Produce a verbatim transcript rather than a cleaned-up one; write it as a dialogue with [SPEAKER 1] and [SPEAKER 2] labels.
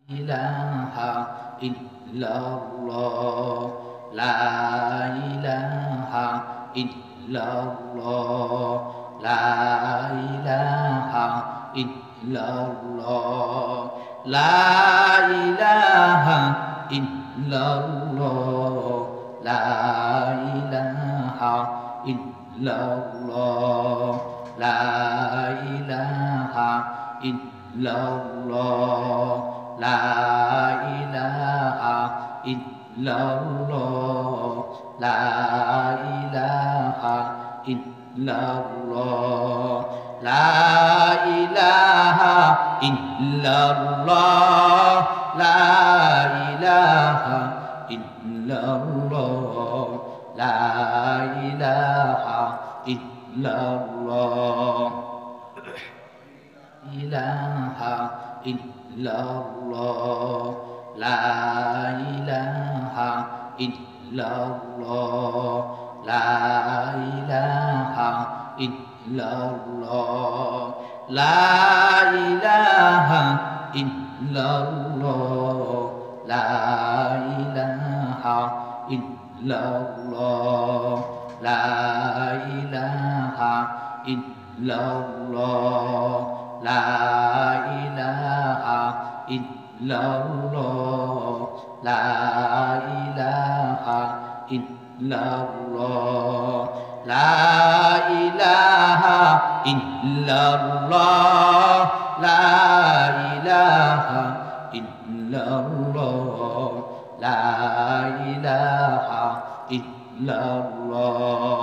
[SPEAKER 1] ইলাহা ইল্লাল্লাহ লা ইলাহা ইল্লাল্লাহ লা ইলাহা ইল্লাল্লাহ লা ইলাহা ইল্লাল্লাহ লা ইলাহা ইল্লাল্লাহ লা ইলাহা ইল্লাল্লাহ লা ইলাহা ইল্লাল্লাহ লা ইলাহা ইল্লাল্লাহ লা ইলাহা ইল্লাল্লাহ লা ইলাহা ইল্লাল্লাহ লা ইলাহা ইল্লাল্লাহ ইলাহা ইল্লাল্লাহ লা ইলাহা ইল্লাল্লাহ লা ইলাহা ইল্লাল্লাহ লা ইলাহা ইল্লাল্লাহ লা ইলাহা ইল্লাল্লাহ লা ইলাহা ইল্লাল্লাহ লা ইলাহা ইল্লাল্লাহ লা ইলাহা ইল্লাল্লাহ লা ইলাহা ইল্লাল্লাহ লা ইলাহা ইল্লাল্লাহ লা ইলাহা ইল্লাল্লাহ